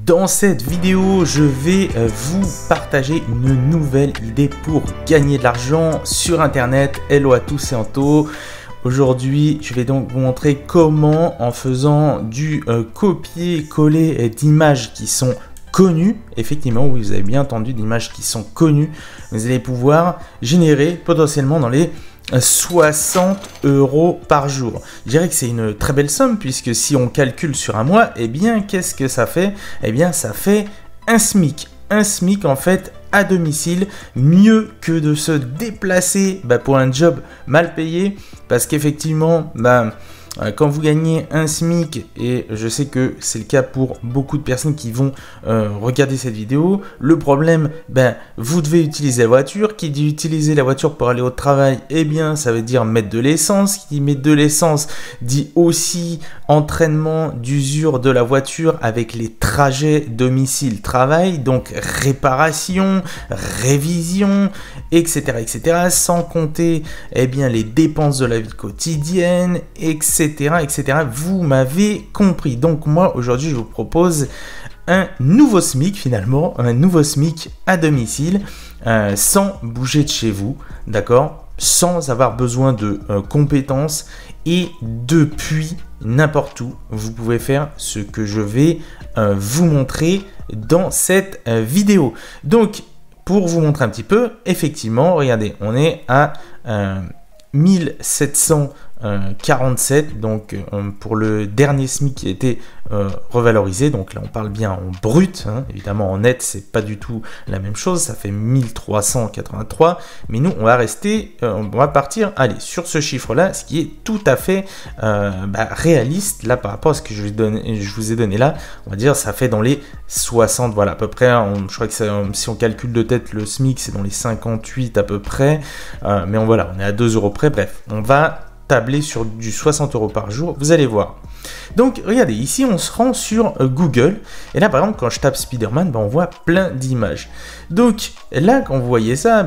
Dans cette vidéo, je vais vous partager une nouvelle idée pour gagner de l'argent sur internet. Hello à tous et Anto. Aujourd'hui, je vais donc vous montrer comment, en faisant du copier-coller d'images qui sont connues, effectivement, oui, vous avez bien entendu, d'images qui sont connues, vous allez pouvoir générer potentiellement dans les 60 € par jour. Je dirais que c'est une très belle somme, puisque si on calcule sur un mois, eh bien, qu'est-ce que ça fait? Eh bien, ça fait un SMIC. Un SMIC, en fait, à domicile, mieux que de se déplacer pour un job mal payé, parce qu'effectivement, quand vous gagnez un SMIC, et je sais que c'est le cas pour beaucoup de personnes qui vont regarder cette vidéo, le problème, vous devez utiliser la voiture. Qui dit utiliser la voiture pour aller au travail, eh bien ça veut dire mettre de l'essence. Qui dit mettre de l'essence dit aussi entraînement d'usure de la voiture avec les trajets domicile-travail, donc réparation, révision, etc., etc., sans compter les dépenses de la vie quotidienne, etc., etc. Vous m'avez compris. Donc moi, aujourd'hui, je vous propose un nouveau SMIC, finalement, un nouveau SMIC à domicile, sans bouger de chez vous, d'accord, sans avoir besoin de compétences, et depuis n'importe où, vous pouvez faire ce que je vais vous montrer dans cette vidéo. Donc, pour vous montrer un petit peu, effectivement, regardez, on est à 1747, donc pour le dernier SMIC qui a été revalorisé, donc là on parle bien en brut, évidemment en net c'est pas du tout la même chose, ça fait 1383, mais nous on va rester, on va partir, allez, sur ce chiffre là, ce qui est tout à fait réaliste là par rapport à ce que je vous ai donné là, on va dire ça fait dans les 60, voilà à peu près, je crois que si on calcule de tête le SMIC c'est dans les 58 à peu près, mais voilà, on est à 2 € près, bref, on va tabler sur du 60 € par jour, vous allez voir. Donc regardez, ici on se rend sur Google, et là par exemple quand je tape Spider-Man, on voit plein d'images. Donc là quand vous voyez ça,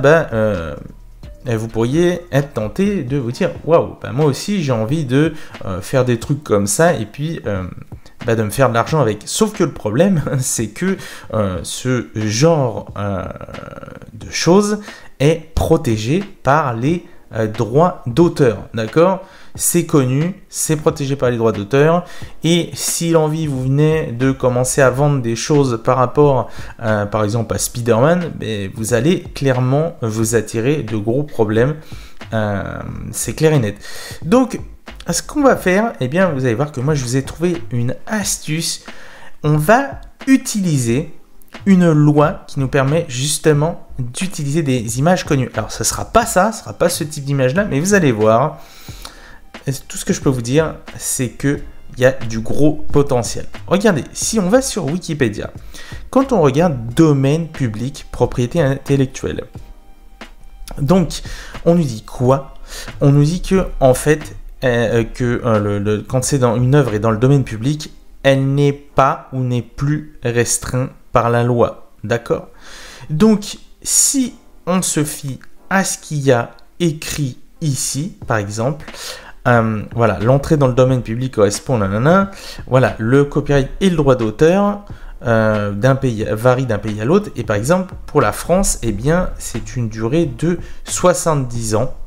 vous pourriez être tenté de vous dire waouh, moi aussi j'ai envie de faire des trucs comme ça, et puis de me faire de l'argent avec. Sauf que le problème c'est que ce genre de choses est protégé par les droits d'auteur, d'accord? C'est connu, c'est protégé par les droits d'auteur, et si l'envie vous venait de commencer à vendre des choses par rapport par exemple à Spider-Man, vous allez clairement vous attirer de gros problèmes, c'est clair et net. Donc ce qu'on va faire, vous allez voir que moi je vous ai trouvé une astuce. On va utiliser une loi qui nous permet justement d'utiliser des images connues. Alors, ce sera pas ce type d'image-là, mais vous allez voir, tout ce que je peux vous dire, c'est qu'il y a du gros potentiel. Regardez, si on va sur Wikipédia, quand on regarde domaine public, propriété intellectuelle, donc, on nous dit quoi? On nous dit que, en fait, quand c'est dans une œuvre et dans le domaine public, elle n'est pas ou n'est plus restreinte par la loi, d'accord? Donc, si on se fie à ce qu'il y a écrit ici, par exemple, voilà, l'entrée dans le domaine public correspond, voilà, le copyright et le droit d'auteur d'un pays varie d'un pays à l'autre, et par exemple, pour la France, c'est une durée de 70 ans,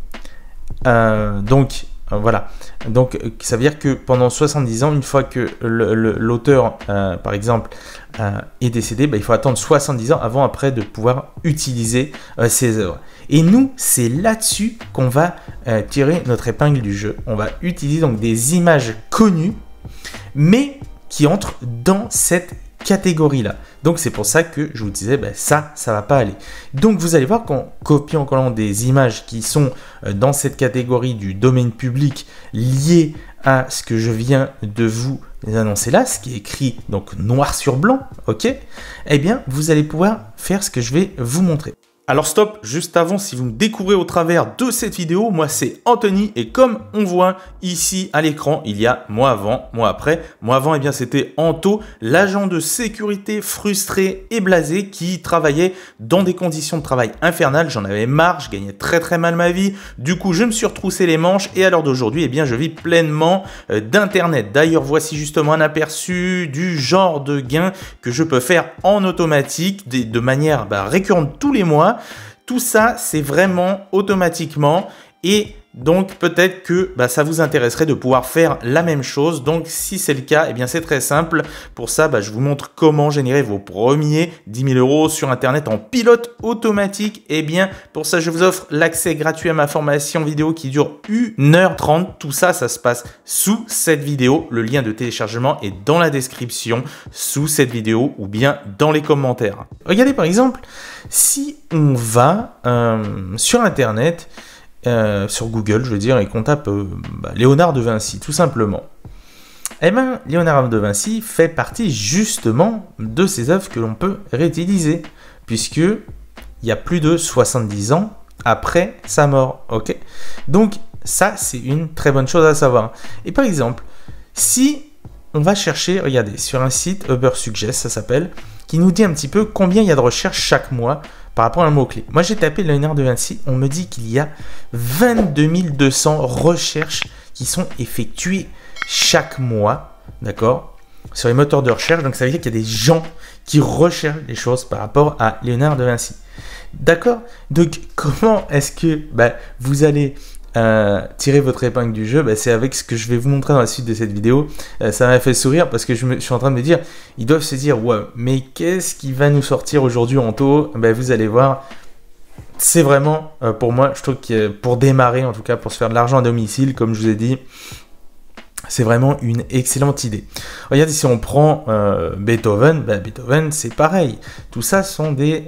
donc, voilà, donc ça veut dire que pendant 70 ans, une fois que l'auteur, par exemple, est décédé, il faut attendre 70 ans après de pouvoir utiliser ses œuvres. Et nous, c'est là-dessus qu'on va tirer notre épingle du jeu. On va utiliser donc des images connues, mais qui entrent dans cette catégorie-là. Donc c'est pour ça que je vous disais, ça va pas aller. Donc vous allez voir qu'en copiant, en collant des images qui sont dans cette catégorie du domaine public lié à ce que je viens de vous annoncer là, ce qui est écrit donc noir sur blanc, ok, vous allez pouvoir faire ce que je vais vous montrer. Alors stop, juste avant, si vous me découvrez au travers de cette vidéo, moi c'est Anthony et comme on voit ici à l'écran, il y a moi avant, moi après. Moi avant, eh bien c'était Anto, l'agent de sécurité frustré et blasé qui travaillait dans des conditions de travail infernales. J'en avais marre, je gagnais très mal ma vie. Du coup, je me suis retroussé les manches et à l'heure d'aujourd'hui, eh bien je vis pleinement d'internet. D'ailleurs, voici justement un aperçu du genre de gain que je peux faire en automatique de manière récurrente tous les mois. Tout ça, c'est vraiment automatiquement et donc peut-être que ça vous intéresserait de pouvoir faire la même chose. Donc si c'est le cas, eh bien c'est très simple. Pour ça, je vous montre comment générer vos premiers 10 000 € sur Internet en pilote automatique. Eh bien pour ça, je vous offre l'accès gratuit à ma formation vidéo qui dure 1h30. Tout ça, ça se passe sous cette vidéo. Le lien de téléchargement est dans la description sous cette vidéo ou bien dans les commentaires. Regardez par exemple, si on va sur Internet, sur Google, je veux dire, et qu'on tape Léonard de Vinci, tout simplement. Eh bien, Léonard de Vinci fait partie justement de ces œuvres que l'on peut réutiliser, puisque il y a plus de 70 ans après sa mort. Ok. Donc, ça, c'est une très bonne chose à savoir. Et par exemple, si on va chercher, regardez, sur un site, Ubersuggest, ça s'appelle, qui nous dit un petit peu combien il y a de recherches chaque mois par rapport à un mot-clé. Moi, j'ai tapé Léonard de Vinci, on me dit qu'il y a 22 200 recherches qui sont effectuées chaque mois, d'accord, sur les moteurs de recherche. Donc, ça veut dire qu'il y a des gens qui recherchent les choses par rapport à Léonard de Vinci. D'accord? Donc, comment est-ce que vous allez tirer votre épingle du jeu? C'est avec ce que je vais vous montrer dans la suite de cette vidéo. Ça m'a fait sourire parce que je suis en train de me dire, ils doivent se dire, ouais, mais qu'est-ce qui va nous sortir aujourd'hui Anto? Vous allez voir, c'est vraiment, pour moi, je trouve que pour démarrer, en tout cas pour se faire de l'argent à domicile, comme je vous ai dit, c'est vraiment une excellente idée. Regardez, si on prend Beethoven, Beethoven c'est pareil. Tout ça sont des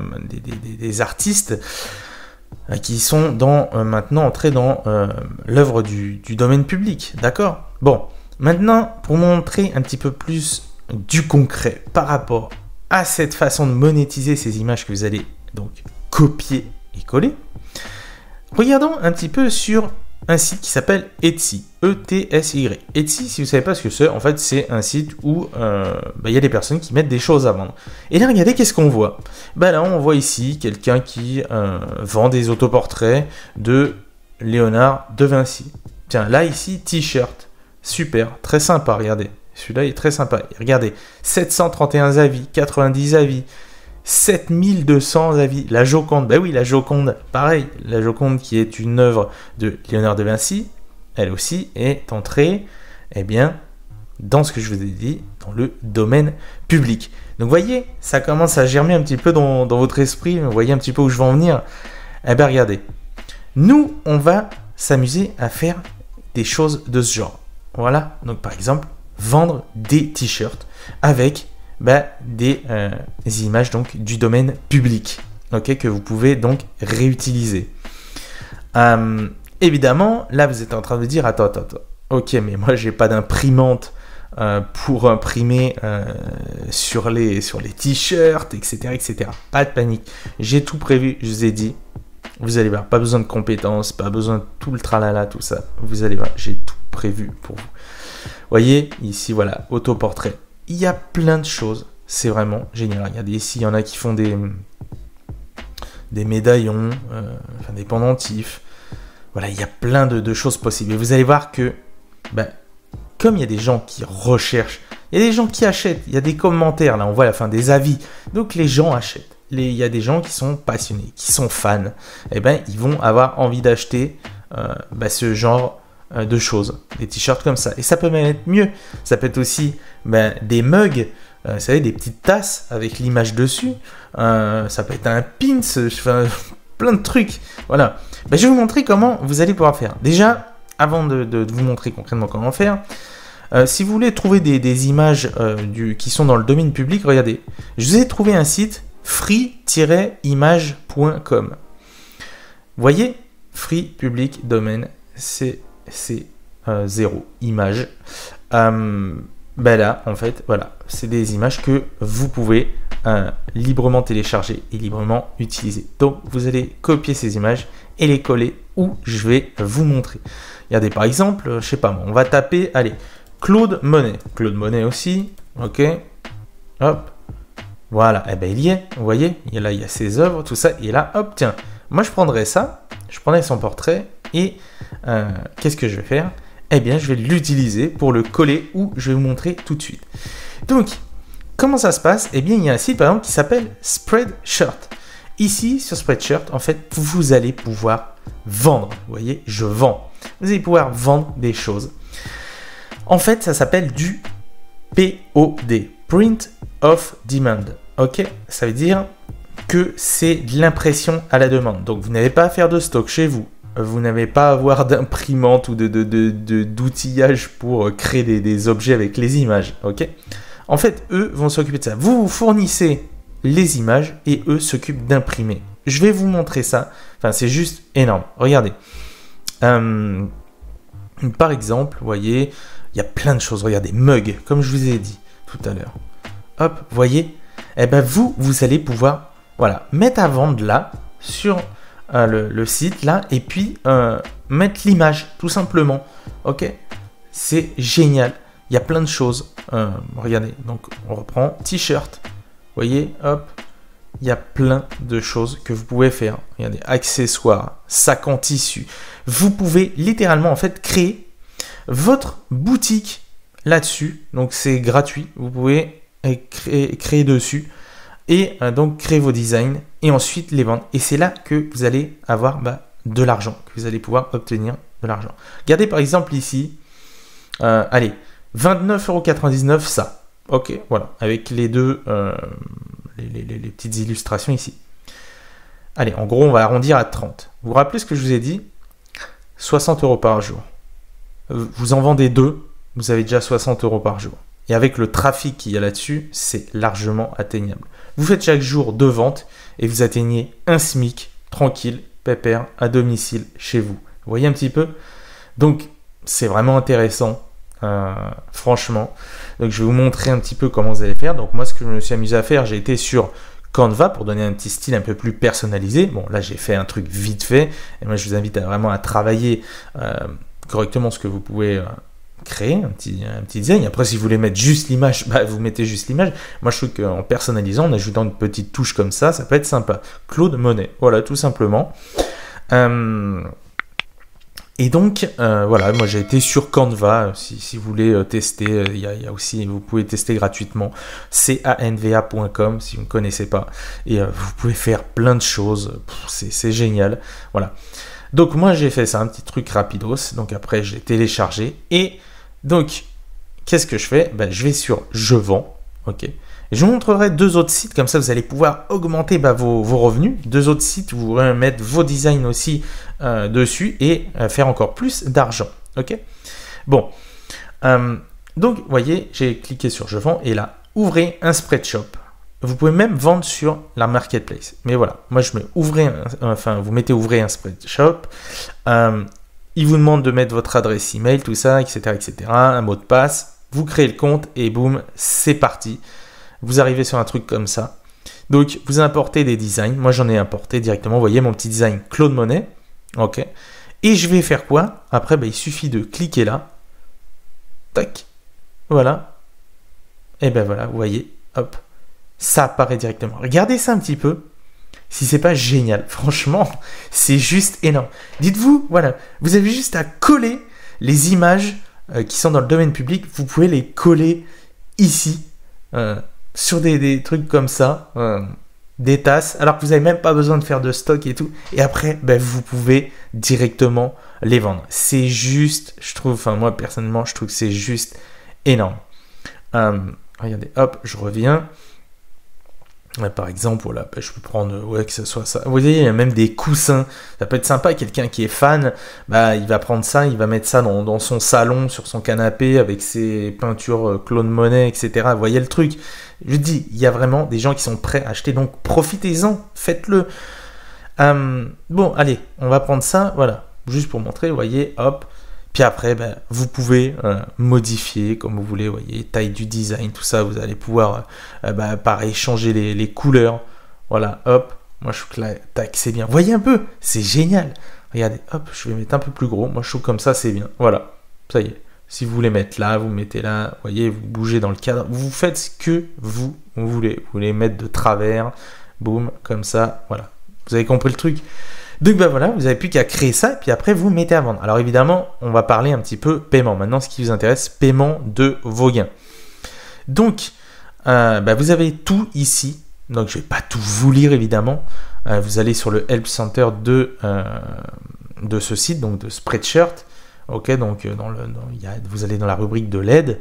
artistes qui sont maintenant entrés dans l'œuvre du domaine public, d'accord? Bon, maintenant, pour montrer un petit peu plus du concret par rapport à cette façon de monétiser ces images que vous allez donc copier et coller, regardons un petit peu sur un site qui s'appelle Etsy, E-T-S-Y. Etsy, si vous ne savez pas ce que c'est, en fait, c'est un site où il y a des personnes qui mettent des choses à vendre. Et là, regardez, qu'est-ce qu'on voit? Là, on voit ici quelqu'un qui vend des autoportraits de Léonard de Vinci. Tiens, là, ici, t-shirt. Super, très sympa, regardez. Celui-là est très sympa. Regardez, 731 avis, 90 avis. 7200 avis. La Joconde, oui, la Joconde, pareil. La Joconde qui est une œuvre de Léonard de Vinci, elle aussi est entrée, dans ce que je vous ai dit, dans le domaine public. Donc, vous voyez, ça commence à germer un petit peu dans votre esprit. Vous voyez un petit peu où je veux en venir. Regardez. Nous, on va s'amuser à faire des choses de ce genre. Voilà. Donc, par exemple, vendre des t-shirts avec des images donc du domaine public, ok, que vous pouvez donc réutiliser. Évidemment, là vous êtes en train de dire attends, ok, mais moi j'ai pas d'imprimante pour imprimer sur les t-shirts, etc. Pas de panique, j'ai tout prévu, je vous ai dit, vous allez voir, pas besoin de compétences, pas besoin de tout le tralala, tout ça, vous allez voir, j'ai tout prévu pour vous. Voyez, ici voilà, autoportrait. Il y a plein de choses, c'est vraiment génial. Regardez ici, il y en a qui font des médaillons, des pendentifs. Voilà, il y a plein de choses possibles. Et vous allez voir que, comme il y a des gens qui recherchent, il y a des gens qui achètent, il y a des commentaires, là on voit à la fin des avis. Donc les gens achètent. Il y a des gens qui sont passionnés, qui sont fans. Ils vont avoir envie d'acheter ce genre de choses, des t-shirts comme ça. Et ça peut même être mieux. Ça peut être aussi des mugs, vous savez, des petites tasses avec l'image dessus. Ça peut être un pins, plein de trucs. Voilà. Je vais vous montrer comment vous allez pouvoir faire. Déjà, avant de vous montrer concrètement comment faire, si vous voulez trouver des images qui sont dans le domaine public, regardez. Je vous ai trouvé un site free-image.com. Vous voyez, free public domaine, c'est 0 images. Là, en fait, voilà, c'est des images que vous pouvez librement téléchargées et librement utilisées. Donc, vous allez copier ces images et les coller où je vais vous montrer. Regardez, par exemple, je sais pas moi, on va taper, allez, Claude Monet. Claude Monet aussi, ok. Hop, voilà, et ben il y est, vous voyez, et là il y a ses œuvres, tout ça, et là, hop, tiens, moi je prendrais ça, je prendrais son portrait, et qu'est-ce que je vais faire? Eh bien, je vais l'utiliser pour le coller où je vais vous montrer tout de suite. Donc, comment ça se passe? Eh bien, il y a un site, par exemple, qui s'appelle Spreadshirt. Ici, sur Spreadshirt, en fait, vous allez pouvoir vendre. Vous voyez, je vends. Vous allez pouvoir vendre des choses. En fait, ça s'appelle du POD, Print of Demand. Ok, ça veut dire que c'est de l'impression à la demande. Donc, vous n'avez pas à faire de stock chez vous. Vous n'avez pas à avoir d'imprimante ou d'outillage pour créer des objets avec les images. Ok. En fait, eux vont s'occuper de ça. Vous fournissez les images et eux s'occupent d'imprimer. Je vais vous montrer ça. Enfin, c'est juste énorme. Regardez. Par exemple, vous voyez, il y a plein de choses. Regardez, mug, comme je vous ai dit tout à l'heure. Hop, vous voyez. Eh ben vous allez pouvoir, voilà, mettre à vendre là sur le site là et puis mettre l'image tout simplement. Ok, c'est génial. Il y a plein de choses. Regardez, donc on reprend t-shirt. Vous voyez, hop, il y a plein de choses que vous pouvez faire. Regardez, accessoires, sacs en tissu. Vous pouvez littéralement en fait créer votre boutique là-dessus. Donc c'est gratuit. Vous pouvez créer dessus et donc créer vos designs et ensuite les vendre. Et c'est là que vous allez avoir de l'argent, que vous allez pouvoir obtenir de l'argent. Regardez par exemple ici, allez, 29,99 € ça. Ok, voilà, avec les deux, les petites illustrations ici. Allez, en gros, on va arrondir à 30. Vous vous rappelez ce que je vous ai dit? 60 € par jour. Vous en vendez deux, vous avez déjà 60 € par jour. Et avec le trafic qu'il y a là-dessus, c'est largement atteignable. Vous faites chaque jour 2 ventes et vous atteignez un SMIC tranquille, pépère, à domicile, chez vous. Vous voyez un petit peu? Donc, c'est vraiment intéressant, franchement. Donc, je vais vous montrer un petit peu comment vous allez faire. Donc, moi, ce que je me suis amusé à faire, j'ai été sur Canva pour donner un petit style un peu plus personnalisé. Bon, là, j'ai fait un truc vite fait. Et moi, je vous invite vraiment à travailler correctement ce que vous pouvez créer, un petit design. Après, si vous voulez mettre juste l'image, vous mettez juste l'image. Moi, je trouve qu'en personnalisant, en ajoutant une petite touche comme ça peut être sympa. Claude Monet, voilà, tout simplement. Et donc, voilà, moi j'ai été sur Canva, si vous voulez tester, il y a aussi, vous pouvez tester gratuitement, canva.com si vous ne connaissez pas, et vous pouvez faire plein de choses, c'est génial, voilà. Donc moi j'ai fait ça, un petit truc rapidos, donc après j'ai téléchargé, et donc, qu'est-ce que je fais? Je vais sur Je vends, ok. Et je vous montrerai 2 autres sites, comme ça vous allez pouvoir augmenter vos revenus. 2 autres sites où vous pourrez mettre vos designs aussi dessus et faire encore plus d'argent. Ok. Bon. Donc, vous voyez, j'ai cliqué sur Je vends et là, ouvrez un Spreadshop. Vous pouvez même vendre sur la marketplace. Mais voilà, moi je mets vous mettez ouvrir un Spreadshop. Il vous demande de mettre votre adresse email, tout ça, etc., etc. Un mot de passe. Vous créez le compte et boum, c'est parti. Vous arrivez sur un truc comme ça. Donc, vous importez des designs. Moi, j'en ai importé directement. Vous voyez mon petit design Claude Monet. OK. Et je vais faire quoi? Après, il suffit de cliquer là. Tac. Voilà. Et voilà, vous voyez. Hop. Ça apparaît directement. Regardez ça un petit peu. Si c'est pas génial. Franchement, c'est juste énorme. Dites-vous, voilà. Vous avez juste à coller les images qui sont dans le domaine public. Vous pouvez les coller ici. Sur des trucs comme ça, des tasses, alors que vous n'avez même pas besoin de faire de stock et tout. Et après, vous pouvez directement les vendre. C'est juste, je trouve, moi personnellement, je trouve que c'est juste énorme. Regardez, hop, je reviens. Par exemple, voilà, je peux prendre, que ce soit ça. Vous voyez, il y a même des coussins. Ça peut être sympa. Quelqu'un qui est fan, il va prendre ça, il va mettre ça dans son salon, sur son canapé, avec ses peintures Claude Monet, etc. Vous voyez le truc? Je dis, il y a vraiment des gens qui sont prêts à acheter, donc profitez-en, faites-le. Bon, allez, on va prendre ça, voilà, juste pour montrer, vous voyez, hop. Puis après, ben, vous pouvez modifier comme vous voulez, vous voyez, taille du design, tout ça, vous allez pouvoir, pareil, changer les couleurs. Voilà, hop, moi je trouve que là, tac, c'est bien. Vous voyez un peu, c'est génial. Regardez, hop, je vais mettre un peu plus gros. Moi je trouve comme ça, c'est bien. Voilà, ça y est. Si vous voulez mettre là, vous mettez là, vous voyez, vous bougez dans le cadre. Vous faites ce que vous voulez. Vous voulez mettre de travers, boum, comme ça, voilà. Vous avez compris le truc? Donc ben voilà, vous n'avez plus qu'à créer ça, puis après vous mettez à vendre. Alors évidemment, on va parler un petit peu paiement. Maintenant, ce qui vous intéresse, paiement de vos gains. Donc, vous avez tout ici. Donc je ne vais pas tout vous lire évidemment. Vous allez sur le Help Center de ce site, donc de Spreadshirt. Ok, donc vous allez dans la rubrique de l'aide.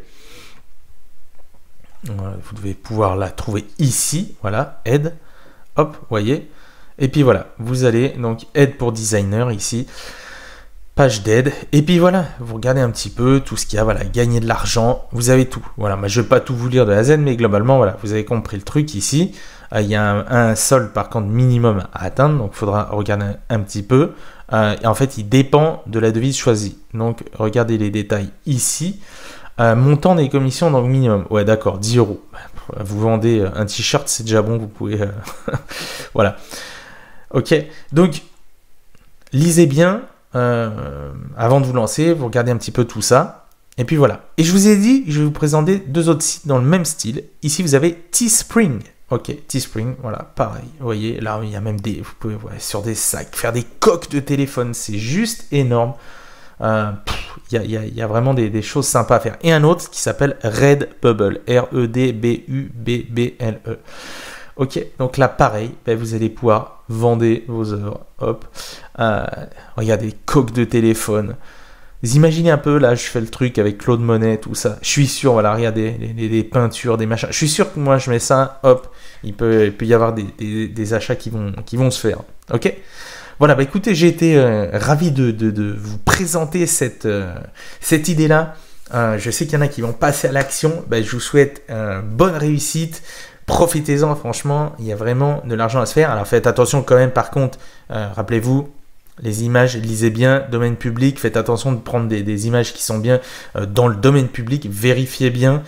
Vous devez pouvoir la trouver ici. Voilà, aide. Hop, voyez. Et puis voilà, vous allez donc aide pour designer ici, page d'aide. Et puis voilà, vous regardez un petit peu tout ce qu'il y a, voilà, gagner de l'argent, vous avez tout. Voilà, moi je ne vais pas tout vous lire de A à Z, mais globalement, voilà, vous avez compris le truc ici. Il y a un solde par contre minimum à atteindre, donc il faudra regarder un petit peu. Et en fait, il dépend de la devise choisie. Donc regardez les détails ici. Montant des commissions, donc minimum. Ouais, d'accord, 10 €. Vous vendez un t-shirt, c'est déjà bon, vous pouvez... voilà. Ok, donc lisez bien avant de vous lancer, vous regardez un petit peu tout ça, et puis voilà. Et je vous ai dit, je vais vous présenter 2 autres sites dans le même style. Ici, vous avez Teespring. Ok, Teespring, voilà, pareil. Vous voyez, là, il y a même vous pouvez sur des sacs, faire des coques de téléphone, c'est juste énorme. Il y a vraiment des choses sympas à faire. Et un autre qui s'appelle Redbubble, R-E-D-B-U-B-B-L-E. Ok, donc là, pareil, vous allez pouvoir vendre vos œuvres. Hop, regardez, coques de téléphone. Vous imaginez un peu, là, je fais le truc avec Claude Monet, tout ça. Je suis sûr, voilà, regardez, les peintures, des machins. Je suis sûr que moi, je mets ça, hop, il peut y avoir des achats qui vont se faire. Ok ? Voilà, écoutez, j'ai été ravi de vous présenter cette idée-là. Je sais qu'il y en a qui vont passer à l'action. Je vous souhaite bonne réussite. Profitez-en, franchement, il y a vraiment de l'argent à se faire. Alors faites attention quand même, par contre, rappelez-vous, les images, lisez bien, domaine public, faites attention de prendre des images qui sont bien dans le domaine public, vérifiez bien.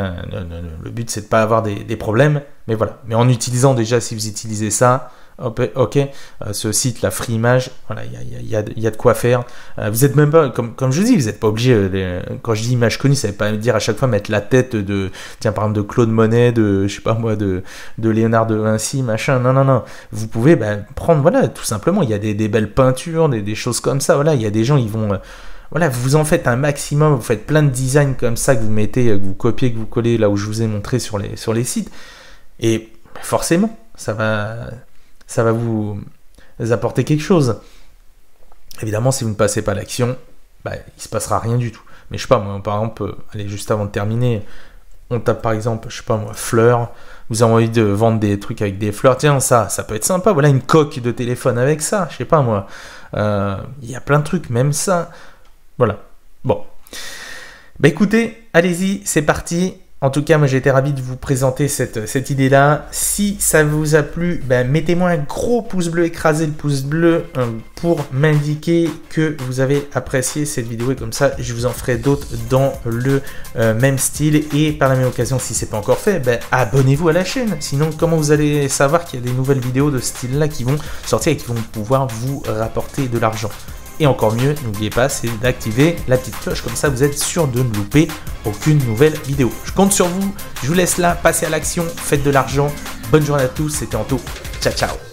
Le but, c'est de ne pas avoir des problèmes, mais voilà. Mais en utilisant déjà, si vous utilisez ça, ok, ce site, la Free Image, voilà, il y a de quoi faire. Vous êtes même pas, comme je dis, vous n'êtes pas obligé, quand je dis image connue, ça ne veut pas dire à chaque fois mettre la tête tiens, par exemple, de Claude Monet, je sais pas moi, de Léonard de Vinci, machin, non. Vous pouvez prendre, voilà, tout simplement, il y a des belles peintures, des choses comme ça, voilà, il y a des gens, ils vont... voilà, vous en faites un maximum, vous faites plein de designs comme ça que vous mettez, que vous copiez, que vous collez là où je vous ai montré sur les sites. Et forcément, ça va vous apporter quelque chose. Évidemment, si vous ne passez pas à l'action, il ne se passera rien du tout. Mais je sais pas, moi, par exemple, allez, juste avant de terminer, on tape par exemple, je sais pas moi, fleurs. Vous avez envie de vendre des trucs avec des fleurs. Tiens, ça peut être sympa. Voilà, une coque de téléphone avec ça. Je sais pas moi. Il y a plein de trucs, même ça. Voilà. Bon. Écoutez, allez-y, c'est parti. En tout cas, moi j'ai été ravi de vous présenter cette idée-là. Si ça vous a plu, mettez-moi un gros pouce bleu, écrasez le pouce bleu pour m'indiquer que vous avez apprécié cette vidéo. Et comme ça, je vous en ferai d'autres dans le même style. Et par la même occasion, si ce n'est pas encore fait, abonnez-vous à la chaîne. Sinon, comment vous allez savoir qu'il y a des nouvelles vidéos de ce style-là qui vont sortir et qui vont pouvoir vous rapporter de l'argent? Et encore mieux, n'oubliez pas, c'est d'activer la petite cloche, comme ça vous êtes sûr de ne louper aucune nouvelle vidéo. Je compte sur vous, je vous laisse là, passez à l'action, faites de l'argent. Bonne journée à tous, c'était Anto, ciao ciao.